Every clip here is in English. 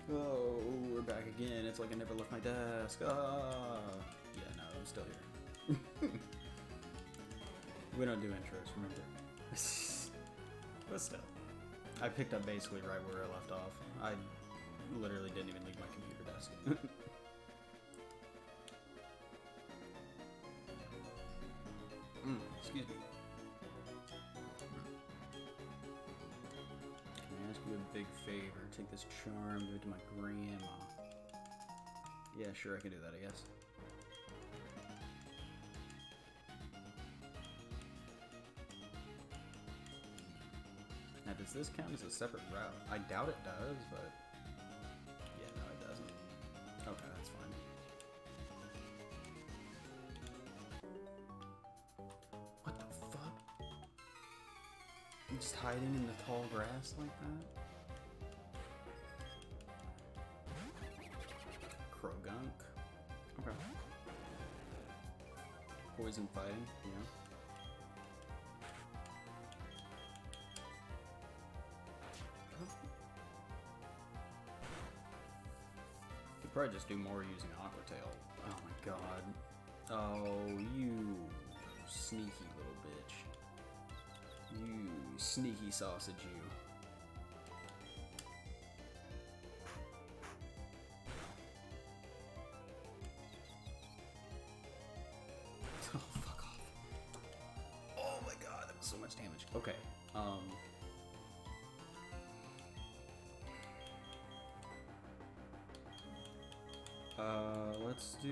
Oh, we're back again. It's like I never left my desk. Ah. Yeah, no, I'm still here. We don't do intros, remember? But still. I picked up basically right where I left off. I literally didn't even leave my computer desk. Excuse me. Can I ask you a big favor? Take this charm, give it to my grandma. Yeah, sure, I can do that, I guess. Now, does this count as a separate route? I doubt it does, but... yeah, no, it doesn't. Okay, that's fine. What the fuck? I'm just hiding in the tall grass like that? Krogunk. Okay. Poison fighting, you know? Could probably just do more using Aqua Tail. Oh my god. Oh, you sneaky little bitch. You sneaky sausage, you. Oh, fuck off. Oh my god, that was so much damage. Okay, let's do...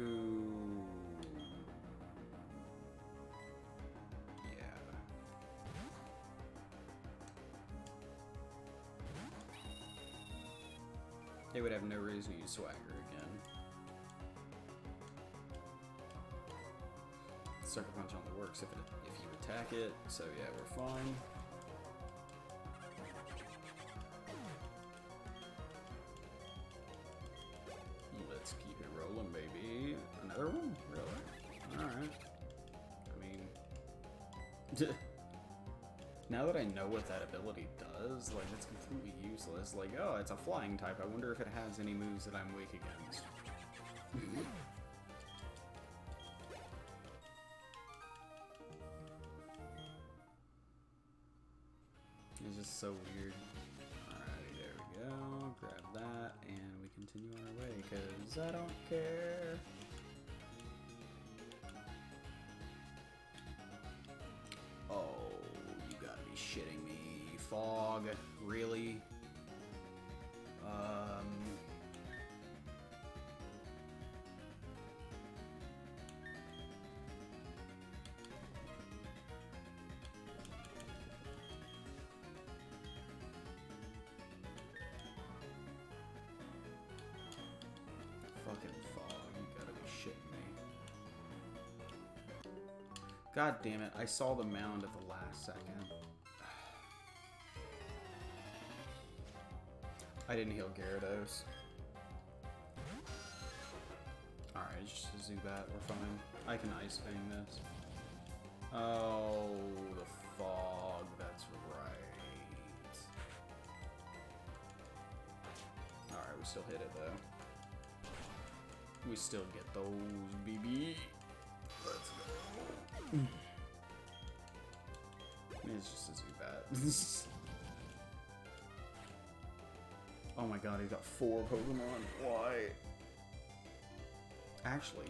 yeah. They would have no reason to use Swagger again. Sucker Punch only works if you attack it, so yeah, we're fine. Let's keep it rolling, baby. Another one? Really? Alright. I mean... now that I know what that ability does, like, it's completely useless. Like, oh, it's a flying type. I wonder if it has any moves that I'm weak against. It's just so weird. Alright, there we go. Grab that, and we continue on our way, because I don't care. Oh, you gotta be shitting me. Fog, really? Fucking Fog, you gotta be shitting me. God damn it, I saw the mound at the last second. I didn't heal Gyarados. Alright, just a Zubat, we're fine. I can Ice Fang this. Oh, the Fog, that's right. Alright, we still hit it though. We still get those, BB. Let's go. It's just a Zubat. Oh my god, he got 4 Pokemon. Why? Actually.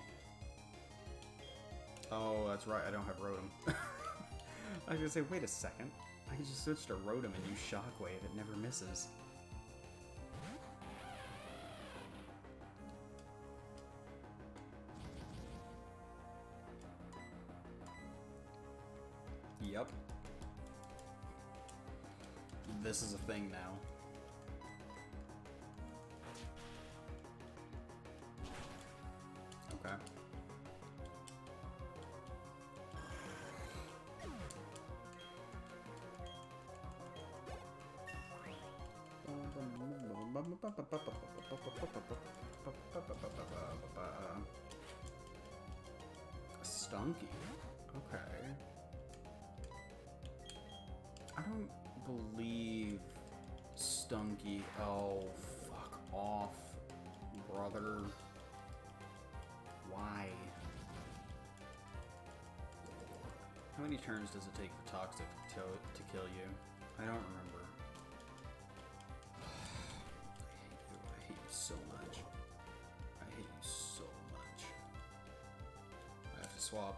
Oh, that's right, I don't have Rotom. I was gonna say, wait a second. I can just switch to Rotom and use Shockwave, it never misses. Yep. This is a thing now. Okay. Stunky. Okay. I don't believe Stunky. Oh, fuck. off, brother. Why? How many turns does it take for Toxic to kill you? I don't remember. I hate you so much. I hate you so much. I have to swap.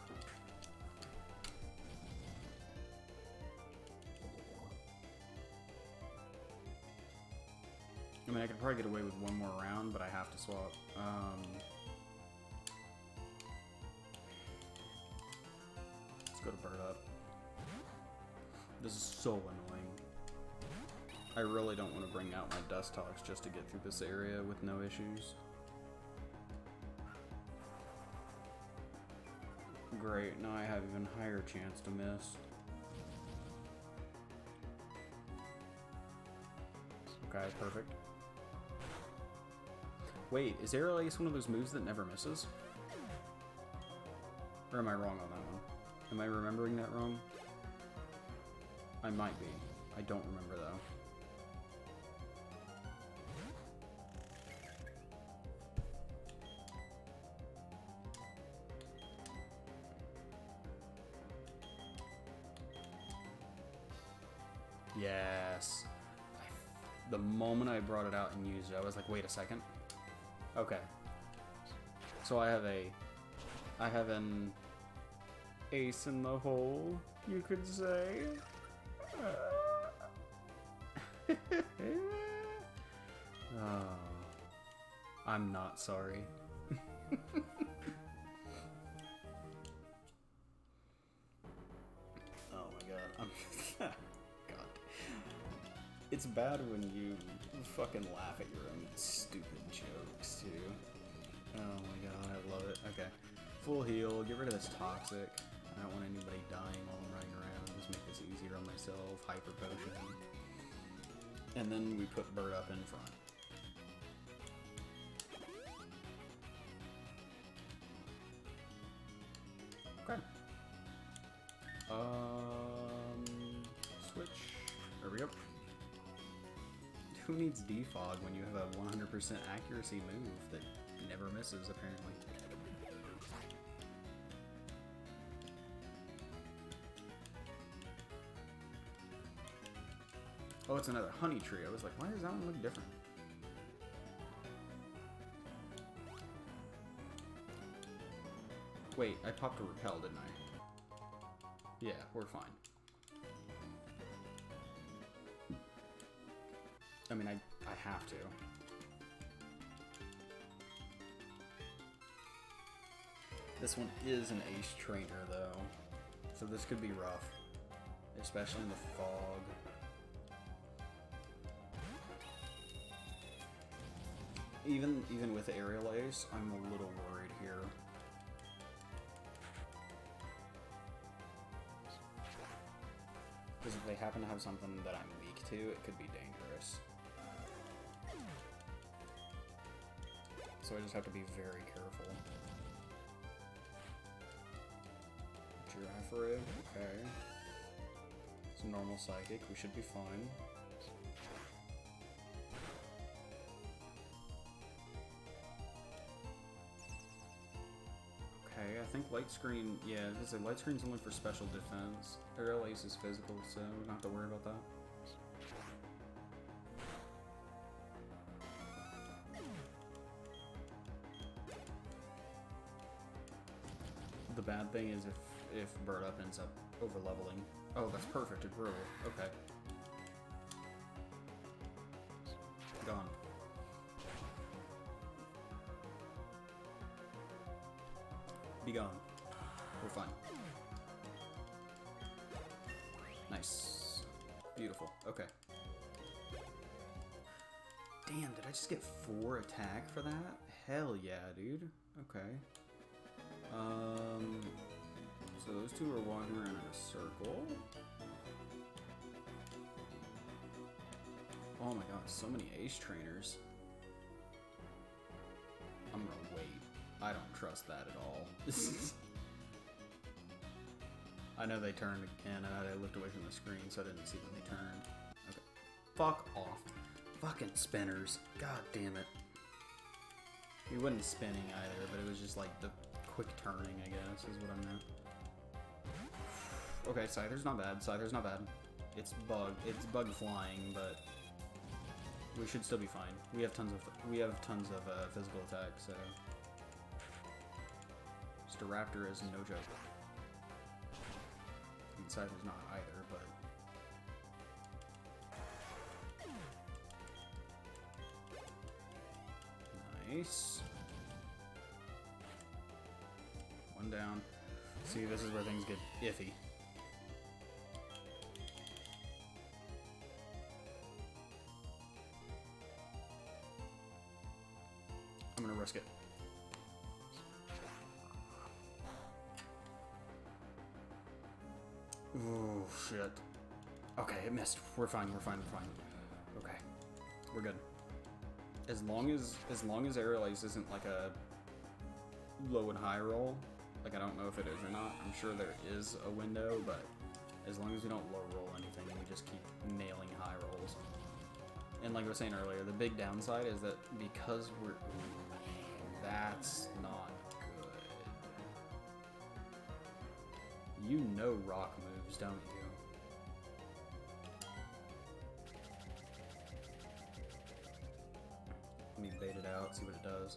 I mean, I could probably get away with one more round, but I have to swap. Let's go to Bird Up. This is so annoying. I really don't want to bring out my Dustox just to get through this area with no issues. Great, now I have even higher chance to miss. Okay, perfect. Wait, is Aerial Ace one of those moves that never misses? Or am I wrong on that one? Am I remembering that wrong? I might be. I don't remember though. Yes. The moment I brought it out and used it, I was like, wait a second. Okay. So I have an ace in the hole, you could say. Oh, I'm not sorry. Oh my god. God. It's bad when you fucking laugh at your own stupid jokes, too. Oh my god, I love it. Okay. Full heal, get rid of this Toxic. I don't want anybody dying while I'm running around. Just make this easier on myself. Hyper Potion. And then we put Bird Up in front. Okay. Switch. There we go. Who needs Defog when you have a 100% accuracy move that never misses, apparently? Oh, it's another Honey Tree. I was like, why does that one look different? Wait, I popped a Repel, didn't I? Yeah, we're fine. I mean, I have to. This one is an Ace Trainer, though. So this could be rough. Especially in the fog. Even with Aerial Ace, I'm a little worried here. Because if they happen to have something that I'm weak to, it could be dangerous. So I just have to be very careful. Giraffe, okay. It's a normal Psychic, we should be fine. Okay, I think Light Screen, yeah, this is Light Screen's only for special defense. Aerial Ace is physical, so we don't have to worry about that. The bad thing is if Bird Up ends up over leveling. Oh, that's perfect, it grew. Okay. Gone. Be gone. We're fine. Nice. Beautiful. Okay. Damn, did I just get 4 attack for that? Hell yeah, dude. Okay. So those two are walking around in a circle. Oh my god, so many Ace Trainers. I'm gonna wait. I don't trust that at all. I know they turned again, and I looked away from the screen, so I didn't see when they turned. Okay. Fuck off. Fucking spinners. God damn it. He wasn't spinning either, but it was just like the quick turning, I guess, is what I meant. Okay, Scyther's not bad. Scyther's not bad. It's bug flying, but we should still be fine. We have tons of physical attack, so Staraptor is no joke. I mean, Scyther's not either, but nice. One down. See, this is where things get iffy. I'm gonna risk it. Oh shit. Okay, it missed. We're fine. We're fine. We're fine. Okay, we're good. As long as Aerial Ace isn't like a low and high roll, like I don't know if it is or not. I'm sure there is a window, but as long as we don't low roll anything and we just keep nailing high rolls. And like I was saying earlier, the big downside is that because we're... that's not good. You know rock moves, don't you? Let me bait it out, see what it does.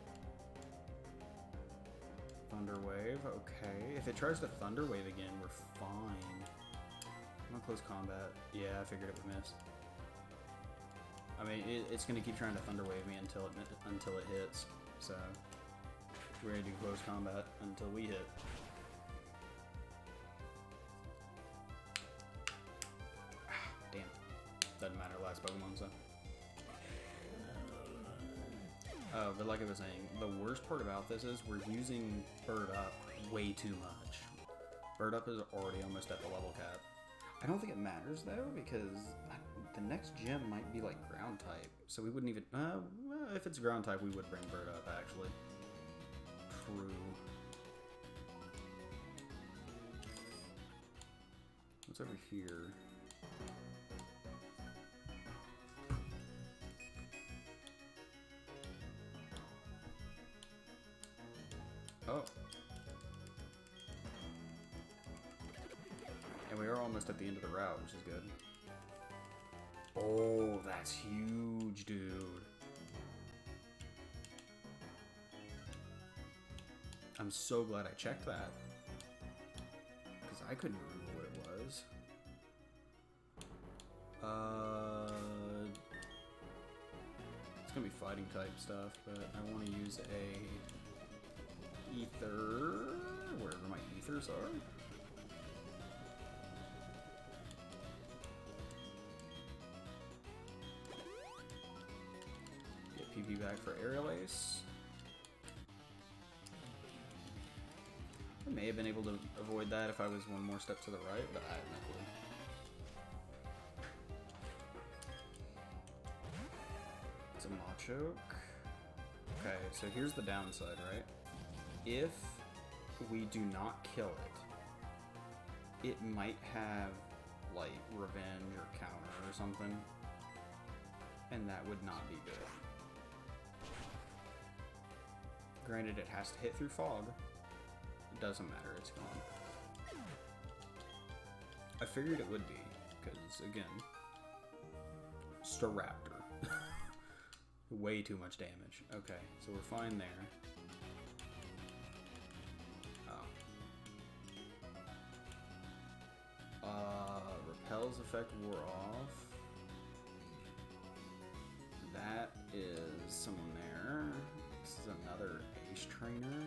Thunder Wave, okay. If it tries to Thunder Wave again, we're fine. I'm on close combat. Yeah, I figured it would miss. I mean, it's gonna keep trying to Thunder Wave me until it hits. So we're gonna do close combat until we hit. Damn. Doesn't matter. Last Pokemon, so. But like I was saying, the worst part about this is we're using Bird Up way too much. Bird Up is already almost at the level cap. I don't think it matters though, because the next gym might be like ground type, so we wouldn't even. If it's ground type, we would bring Bird Up actually. True. What's over here? Oh. And we are almost at the end of the route, which is good. Oh, that's huge, dude. I'm so glad I checked that. Because I couldn't remember what it was. It's gonna be fighting type stuff, but I want to use a ether, wherever my ethers are. Get PP back for Aerial Ace. I may have been able to avoid that if I was one more step to the right, but I have no clue. It's a Machoke. Okay, so here's the downside, right? If we do not kill it, it might have, like, revenge or counter or something, and that would not be good. Granted, it has to hit through fog. It doesn't matter, it's gone. I figured it would be, because, again, Staraptor. Way too much damage. Okay, so we're fine there. Repel's effect wore off. That is someone there. This is another Ace Trainer.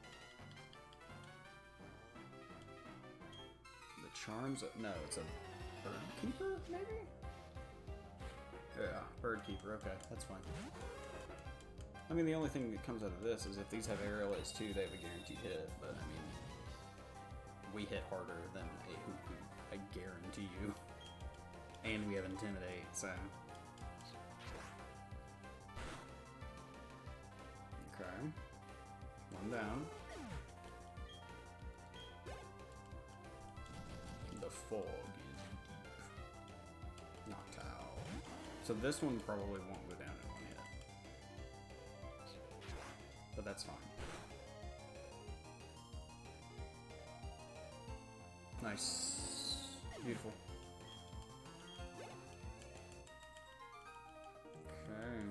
The Charms, no, it's a Bird Keeper, maybe? Yeah, Bird Keeper, okay, that's fine. I mean, the only thing that comes out of this is if these have Aerial Ace too, they have a guaranteed hit, but I mean, we hit harder than a Hoot-Hoot, I guarantee you. And we have Intimidate, so. Okay. One down. The fog is deep. Knocked out. So this one probably won't go down in one hit. But that's fine. Nice. Beautiful. Okay.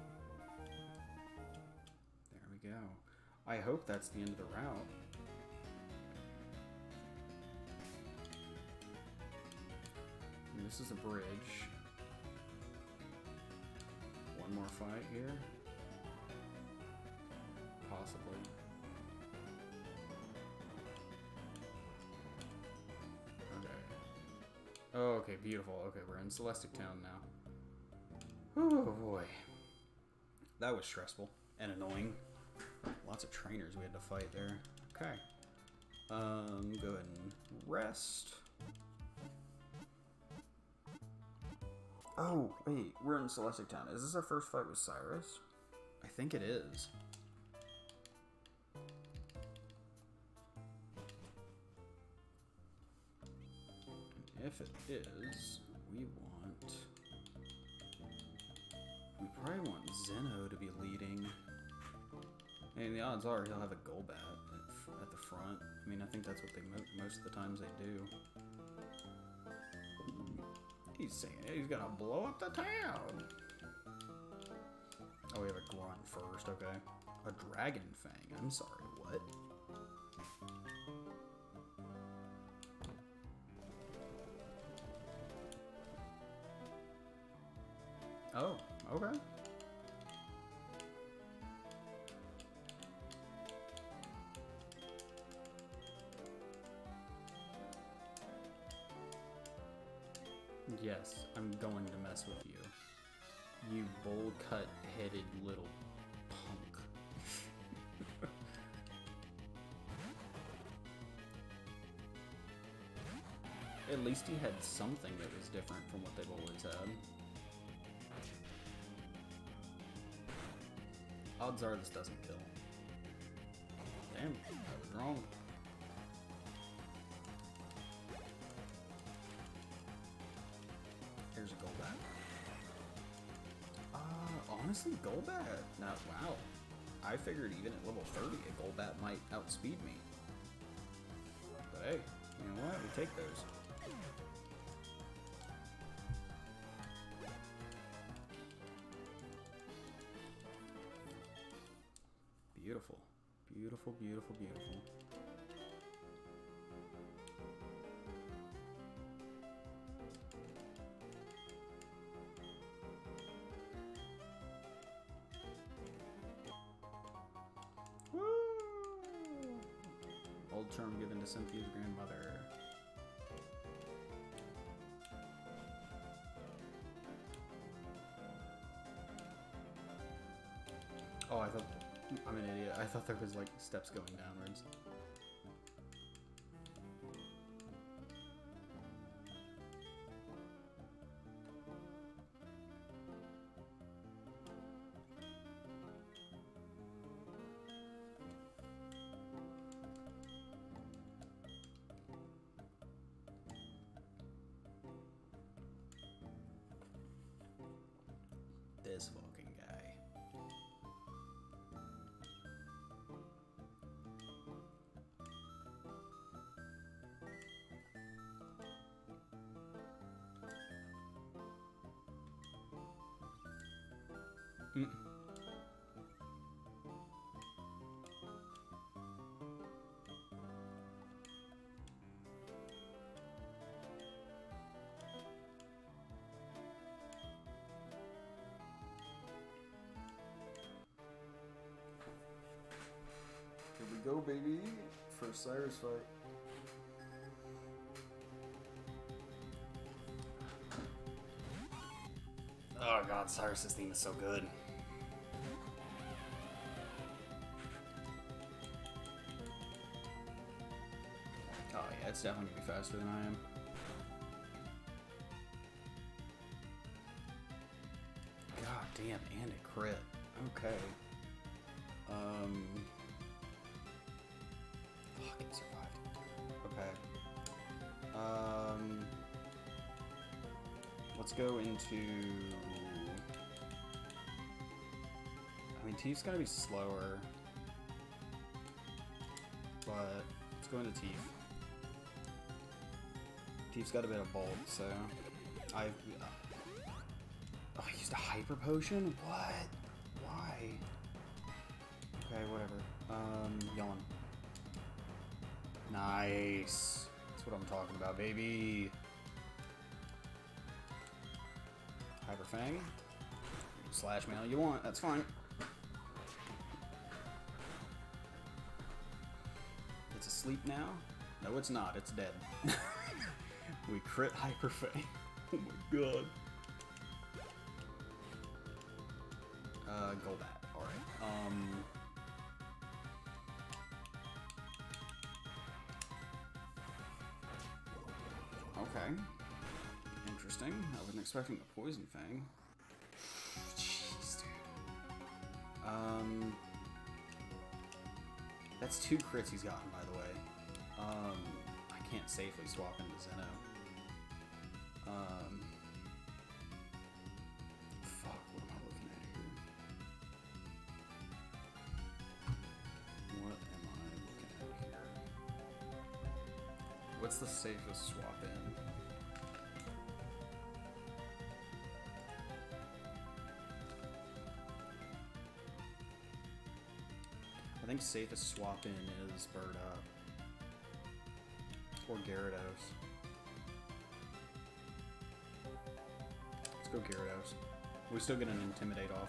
There we go. I hope that's the end of the route. And this is a bridge. One more fight here. Possibly. Okay. Oh, okay, beautiful. Okay, we're in Celestic Town now. Oh boy. That was stressful and annoying. Lots of trainers we had to fight there. Okay. Go ahead and rest. Oh, wait, we're in Celestic Town. Is this our first fight with Cyrus? I think it is. And if it is, we probably want Zeno to be leading. And the odds are he'll have a Golbat at the front. I mean, I think that's what they most of the times they do. He's saying he's gonna blow up the town. Oh, we have a Grunt first, okay. A Dragon Fang, I'm sorry, what? Oh, okay. Yes, I'm going to mess with you. You bowl-cut-headed little punk. At least he had something that was different from what they've always had. Odds are this doesn't kill. Damn, I was wrong. Here's a Golbat. Honestly, Golbat. Now, wow. I figured even at level 30, a Golbat might outspeed me. But hey, you know what? We take those. Beautiful. Beautiful, beautiful, beautiful. Woo! Old term given to Cynthia's grandmother. Oh, I thought... I'm an idiot. I thought there was, like, steps going downwards. This fucking guy. Mm. Here we go, baby. First Cyrus fight. Oh god, Cyrus's theme is so good. Oh yeah, it's definitely gonna be faster than I am. God damn, and a crit. Okay. Fuck, it survived. Okay. Let's go into Tief's gotta be slower. But let's go into Tief. Tief's got a bit of bulk, so oh, I used a hyper potion? What? Why? Okay, whatever. Yawn. Nice. That's what I'm talking about, baby. Hyper Fang. Slash mail you want, that's fine. It's asleep now? No, it's not, it's dead. We crit Hyper Fang. Oh my god. Golbat, alright. Okay. Interesting. I wasn't expecting a Poison Fang. Jeez, dude. That's 2 crits he's gotten, by the way. I can't safely swap into Zeno. Fuck, what am I looking at here? What am I looking at here? What's the safest swap in? I think safest swap in is Bird Up. Or Gyarados. Let's go Gyarados. We still get an Intimidate off.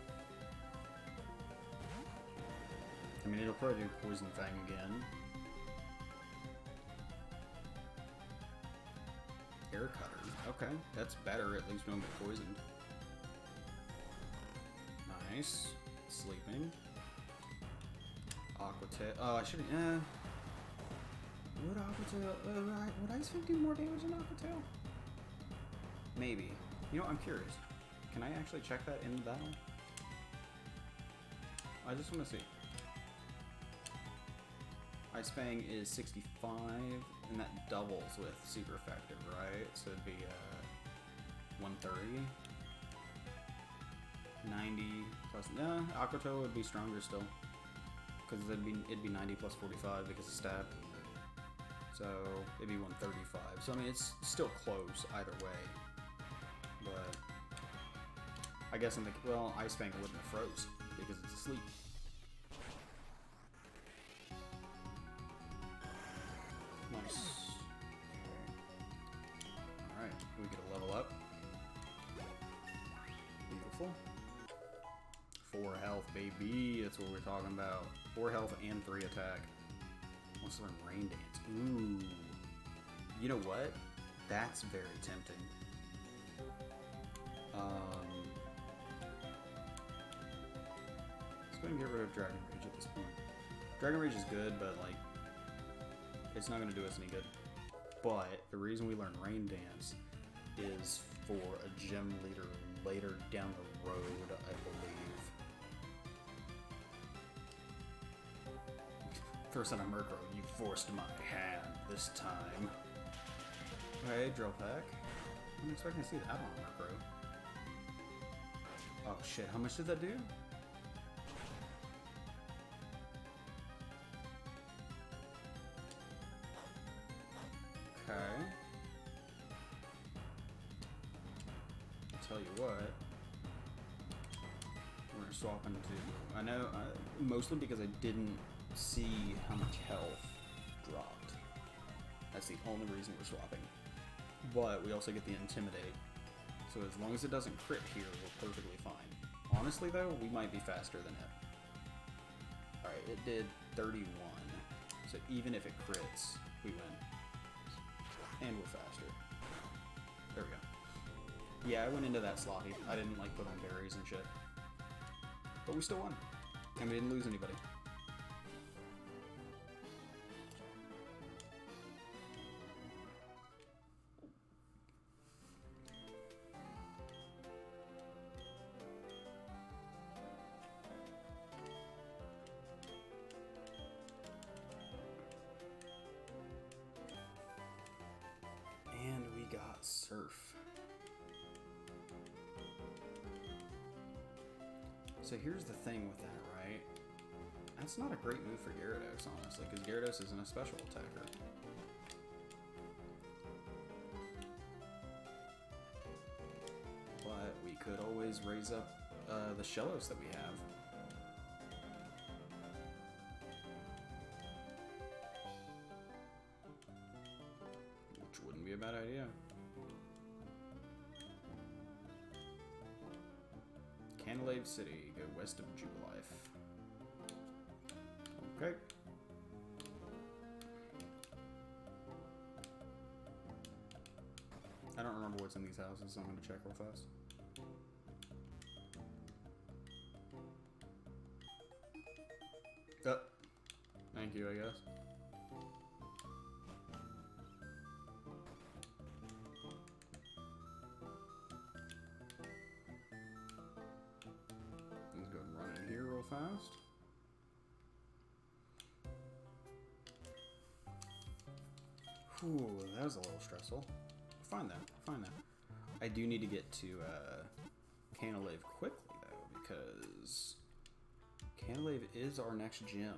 I mean, it'll probably do Poison Fang again. Air Cutter. Okay, that's better. At least we don't get poisoned. Nice. Sleeping. Aqua Tail. Oh, I should have. Would Aqua Tail. Would Ice Fang do more damage than Aqua Tail? Maybe. You know, I'm curious. Can I actually check that in the battle? I just want to see. Ice Fang is 65, and that doubles with super effective, right? So it'd be 130. 90 plus. No, Aqua Tail would be stronger still. Because it'd be 90 plus 45 because of stab. So it'd be 135. So I mean it's still close either way. But I guess I'm thinking, well, Ice Fang wouldn't have froze because it's asleep. Nice. Okay. Alright, we get a level up. Beautiful. 4 health, baby. That's what we're talking about. 4 health and 3 attack. Let's learn Rain Dance. Ooh. You know what? That's very tempting. Let's go ahead and get rid of Dragon Rage at this point. Dragon Rage is good, but like, it's not going to do us any good. But the reason we learn Rain Dance is for a gym leader later down the road, I believe. First on a Murkrow, you forced my hand this time. Okay, Drill Pack. I'm expecting to see that on a Murkrow. Oh shit, how much did that do? Okay. I'll tell you what. We're gonna swap into... I know, mostly because I didn't see how much health dropped. That's the only reason we're swapping. But we also get the Intimidate. So as long as it doesn't crit here, we're perfectly fine. Honestly though, we might be faster than it. Alright, it did 31. So even if it crits, we win. And we're faster. There we go. Yeah, I went into that sloppy. I didn't like put on berries and shit. But we still won. And we didn't lose anybody. And we got Surf. So here's the thing with that, right? That's not a great move for Gyarados, honestly, because Gyarados isn't a special attacker. But we could always raise up the Shellos that we have. Which wouldn't be a bad idea. Canalave City, go west of Jubilife. Okay. I don't remember what's in these houses, so I'm going to check real fast. Oh. Thank you, I guess. Let's go and run in here real fast. Ooh, that was a little stressful. Fine then, fine then. I do need to get to Canalave quickly though, because Canalave is our next gym.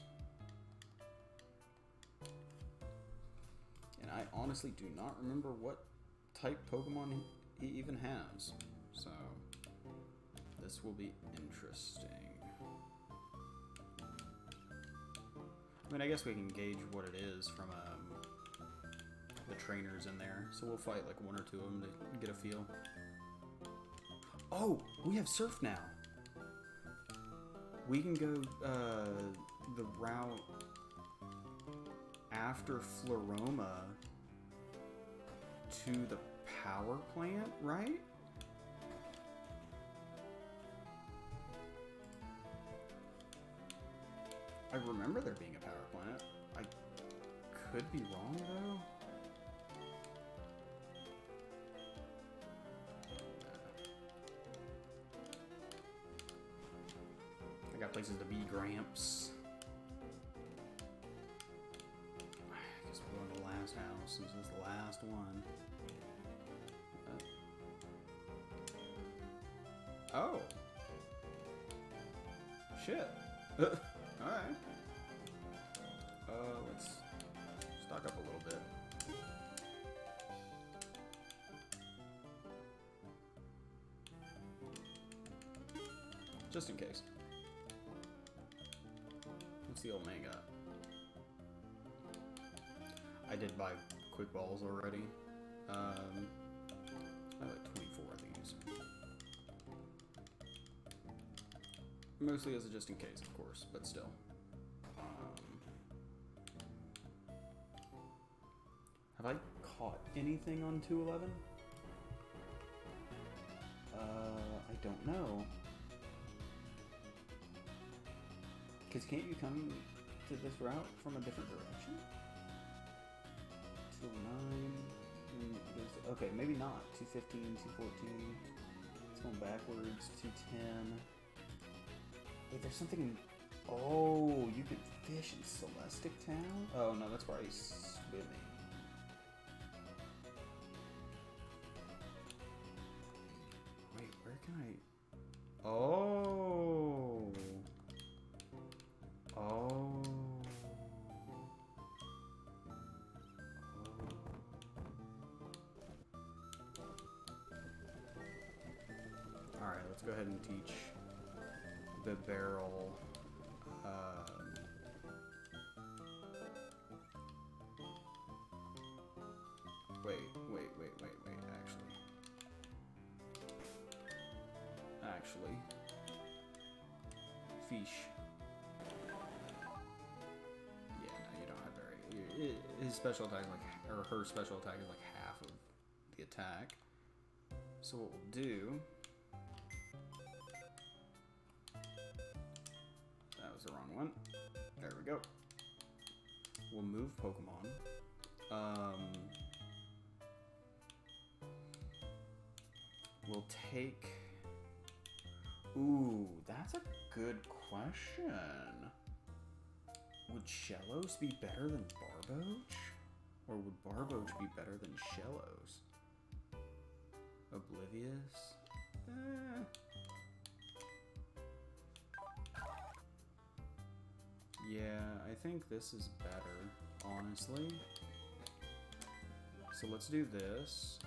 And I honestly do not remember what type Pokemon he even has. So, this will be interesting. I mean, I guess we can gauge what it is from the trainers in there. So we'll fight like one or two of them to get a feel. Oh, we have Surf now. We can go the route after Floroma to the power plant, right? I remember there being a power plant. I could be wrong though. I got places to be, Gramps. I guess we're going to the last house since it's the last one. Oh. Shit. Alright. Let's stock up a little bit. Just in case. What's the old man got? I did buy quick balls already. I like 24 of these. Mostly as a just in case, of course, but still. Have I caught anything on 211? I don't know. Because can't you come to this route from a different direction? 209. Okay, maybe not. 215, 214. It's going backwards. 210. Wait, there's something. Oh, you could fish in Celestic Town? Oh, no, that's probably swimming. Wait, where can I. Oh. Oh. Alright, let's go ahead and teach the barrel. Wait, actually. Fish. Yeah, no, you don't have very. His special attack, or her special attack, is like half of the attack. So what we'll do. That was the wrong one. There we go. We'll move Pokemon. We'll take. Ooh, that's a good question. Would Shellos be better than Barboach? Or would Barboach be better than Shellos? Oblivious? think this is better, honestly. So let's do this.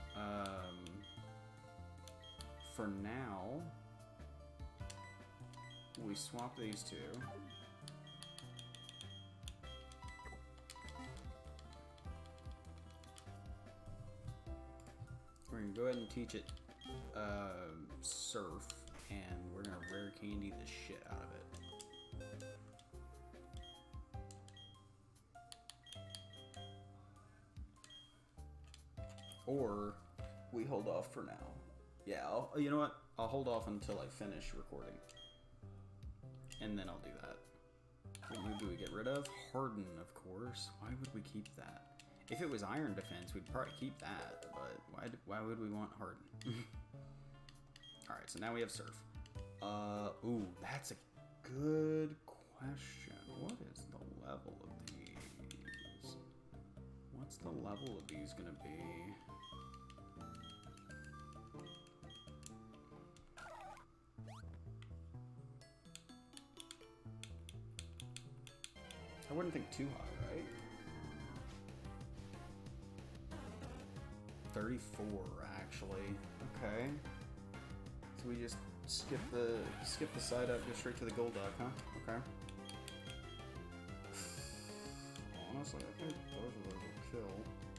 For now, we swap these two. We're gonna go ahead and teach it Surf, and we're gonna rare candy the shit out of it. Or we hold off for now. Yeah, you know what? I'll hold off until I finish recording. And then I'll do that. What move do we get rid of? Harden, of course. Why would we keep that? If it was Iron Defense, we'd probably keep that. But why would we want Harden? Alright, so now we have Surf. Ooh, that's a good question. What is the level of these? What's the level of these gonna be? I wouldn't think too high, right? 34, actually. Okay. So we just skip the side up, go straight to the gold duck, huh? Okay. Honestly, I think both of those will kill.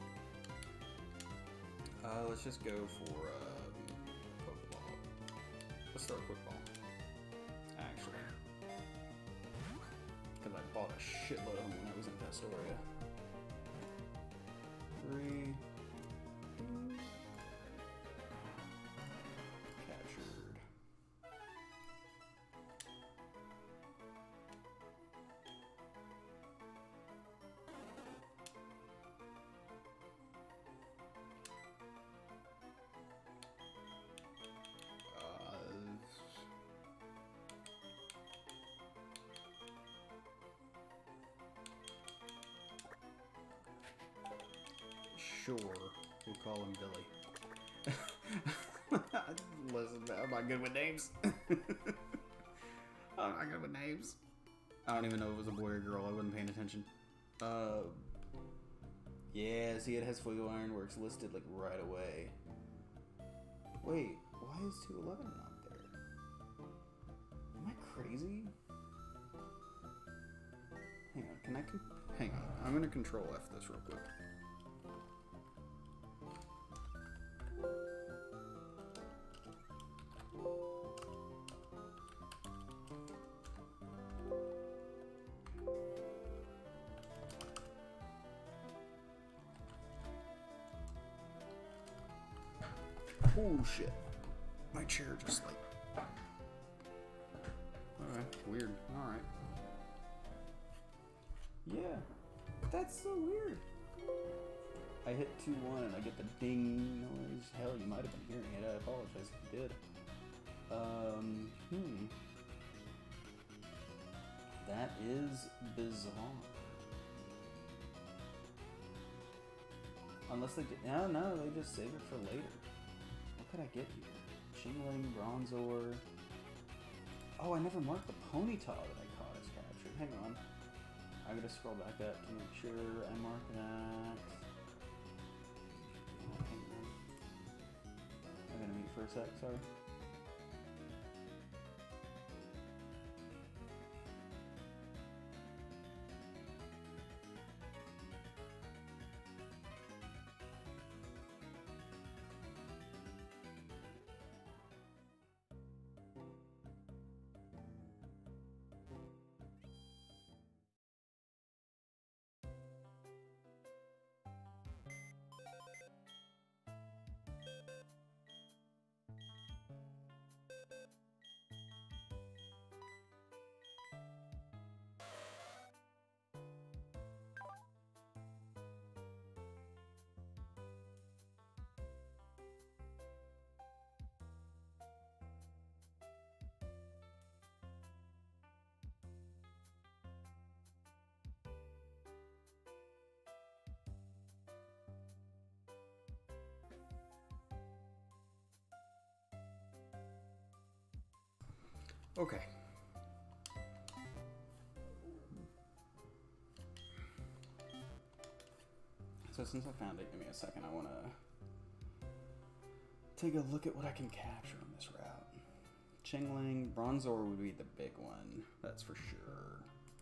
Let's just go for Pokeball. Let's throw a quick ball. Actually. Because I bought a shitload of them when I was in Pastoria. 3. Captured. Sure, we'll call him Billy. Listen, I'm not good with names. I'm not good with names. I don't even know if it was a boy or girl. I wasn't paying attention. Yeah, see, it has Fuego Ironworks listed like right away. Wait, why is 211 not there? Am I crazy? Hang on, can I? Hang on, I'm gonna Control F this real quick. Oh shit. My chair just like... Alright, weird. Alright. Yeah. That's so weird. I hit 2-1 and I get the ding noise. Hell, you might have been hearing it. I apologize if you did. That is bizarre. Unless they get... No, they just save it for later. What could I get here? Chingling, Bronzor. Oh, I never marked the Ponyta that I caught as captured. Hang on. I gotta scroll back up to make sure I mark that. Hang on. I'm gonna mute for a sec, sorry. Okay. So since I found it, give me a second. I want to take a look at what I can capture on this route. Chingling, Bronzor would be the big one, that's for sure.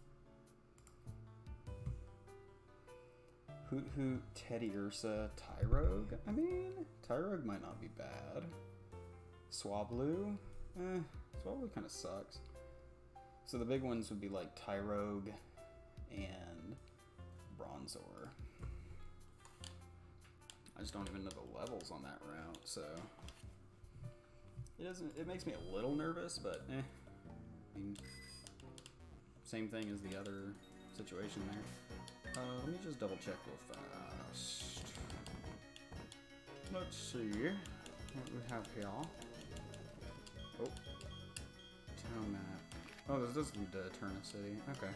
Hoot Hoot, Teddy Ursa, Tyrogue. I mean, Tyrogue might not be bad. Swablu, Swablu kind of sucks. So the big ones would be like Tyrogue and Bronzor. I just don't even know the levels on that route, so it makes me a little nervous, but I mean, same thing as the other situation there. Let me just double check real fast. Let's see what we have here. Oh, town map. Oh, this does lead to Eterna City. Okay.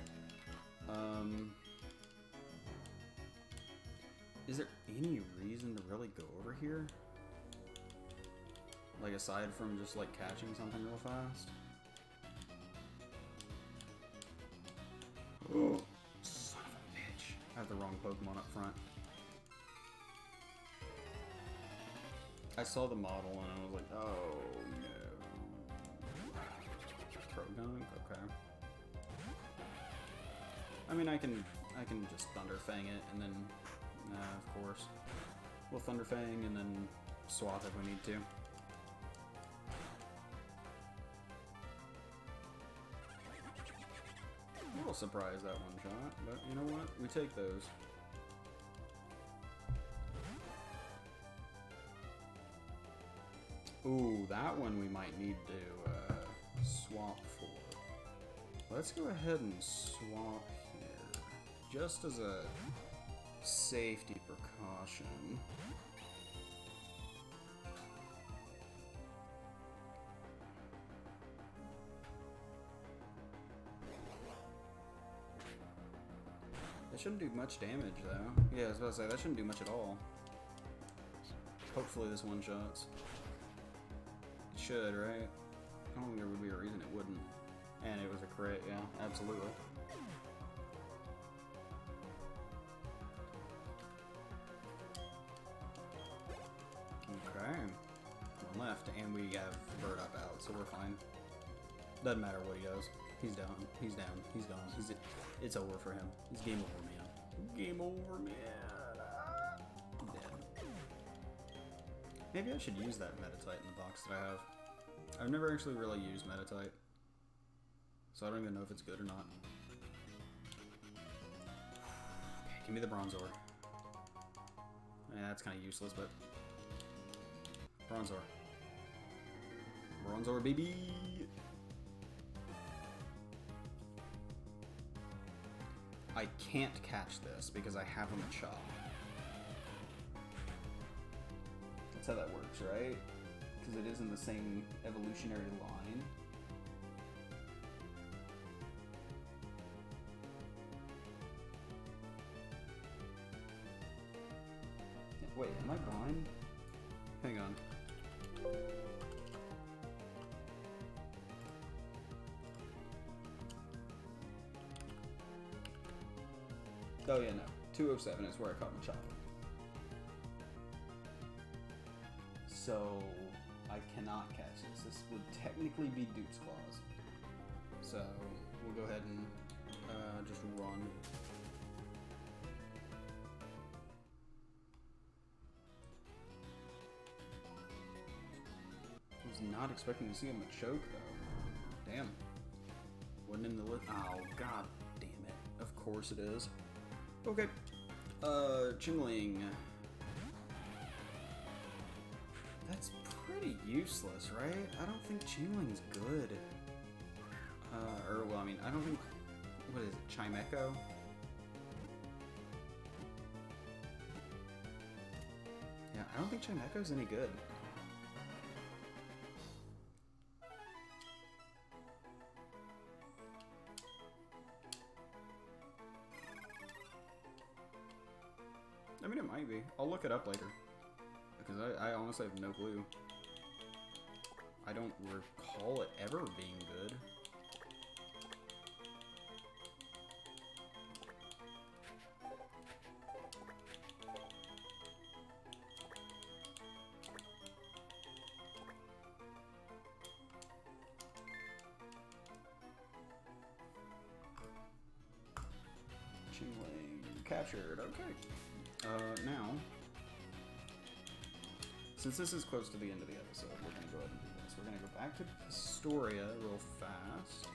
Is there any reason to really go over here? Like, aside from just, like, catching something real fast? Oh, son of a bitch. I have the wrong Pokemon up front. I saw the model and I was like, oh, no. Pro-Gunk? Okay. I mean, I can just Thunder Fang it and then... of course. We'll Thunder Fang and then swap if we need to. A little surprised that one shot, but you know what? We take those. Ooh, that one we might need to swap for. Let's go ahead and swap here, just as a safety precaution. That shouldn't do much damage though. Yeah, I was about to say, that shouldn't do much at all. Hopefully this one shots. It should, right? I don't think there would be a reason it wouldn't. And it was a crit, yeah, absolutely. Okay. One left, and we have Bird Up out, so we're fine. Doesn't matter what he does. He's down. He's down. He's gone. It's over for him. It's game over, man. Game over, man. I'm dead. Maybe I should use that Metatite in the box that I have. I've never actually really used Metatite, so I don't even know if it's good or not. Okay, give me the Bronzor. Yeah, that's kind of useless, but Bronzor. Bronzor, baby! I can't catch this because I have a Machop. That's how that works, right? Because it is in the same evolutionary line. Wait, am I blind? Hang on. Oh yeah, no. 207 is where I caught Machop. So I cannot catch this. This would technically be Duke's Claws. So we'll go ahead and just run. I was not expecting to see a Machoke though. Damn. Wasn't in the list. Oh, god damn it. Of course it is. Okay. Chingling. That's pretty useless, right? I don't think Chingling's good. Well, I mean, I don't think... What is it? Chimecho? Yeah, I don't think Chimecho's any good. I mean, it might be. I'll look it up later. Because I honestly have no clue. I don't recall it ever being good. captured. Okay. Now, since this is close to the end of the episode, we're going to go ahead and do this. We're going to go back to Pastoria real fast.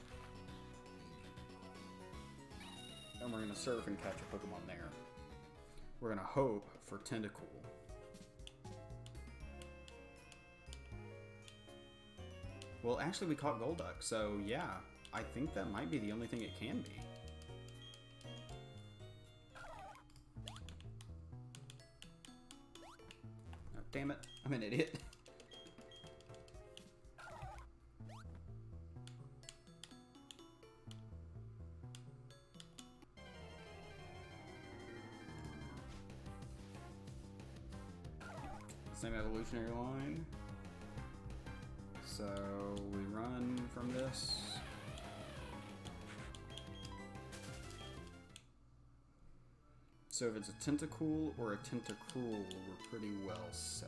And we're going to surf and catch a Pokemon there. We're going to hope for Tentacool. Well, actually, we caught Golduck, so yeah, I think that might be the only thing it can be. Oh, damn it, I'm an idiot. Same evolutionary line. So we run from this. So if it's a Tentacool or a Tentacruel, we're pretty well set.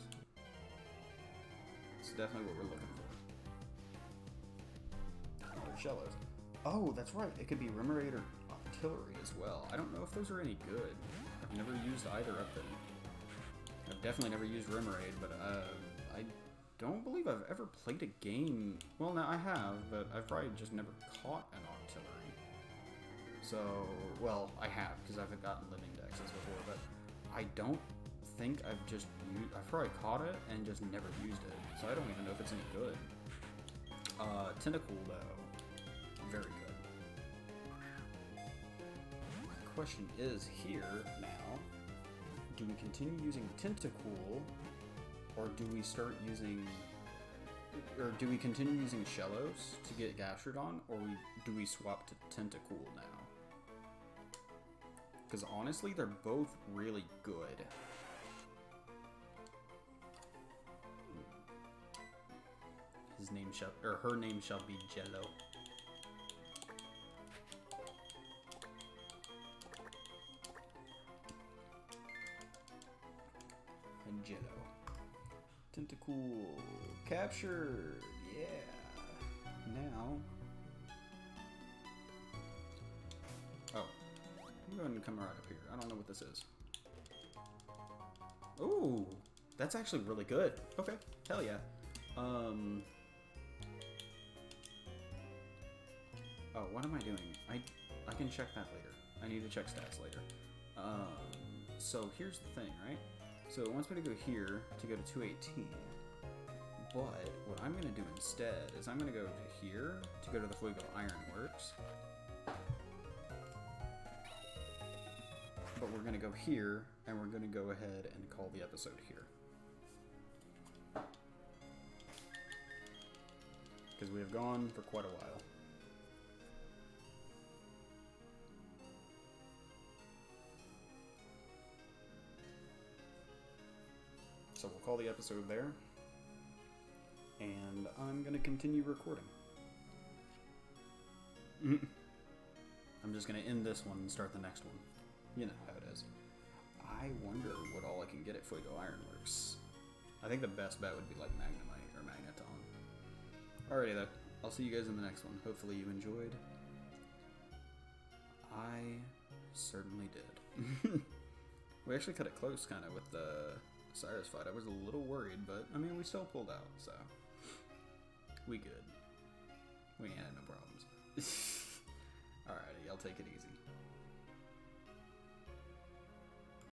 It's definitely what we're looking for. Oh, Shellos. Oh, that's right. It could be Remoraid or Artillery as well. I don't know if those are any good. I've never used either of them. I've definitely never used Remoraid, but I don't believe I've ever played a game. Well, no, I have, but I've probably just never caught an Artillery. So, well, I have, because I've gotten living dexes before, but I don't think I've probably caught it and just never used it. So I don't even know if it's any good. Tentacool, though, very good. The question is here now, do we continue using Tentacool, or do we start using, or do we continue using Shellos to get Gastrodon, or do we swap to Tentacool now? Because honestly, they're both really good. His name shall, or her name shall be Jello. And Jello. Tentacool captured. Yeah. Now. Oh. I'm going to come right up here. I don't know what this is. Ooh. That's actually really good. Okay. Hell yeah. Oh, what am I doing? I can check that later. I need to check stats later. So here's the thing, right? So it wants me to go here to go to 218. But what I'm going to do instead is I'm going to go to here to go to the Fuego Ironworks. But we're going to go here, and we're going to go ahead and call the episode here. Because we have gone for quite a while. So we'll call the episode there. And I'm going to continue recording. I'm just going to end this one and start the next one. You know how it is. I wonder what all I can get at Fuego Ironworks. I think the best bet would be like Magnemite or Magneton. Alrighty though, I'll see you guys in the next one. Hopefully you enjoyed. I certainly did. We actually cut it close kind of with the Cyrus fight. I was a little worried, but I mean we still pulled out, so we good. We ain't had no problems. Alrighty, y'all take it easy.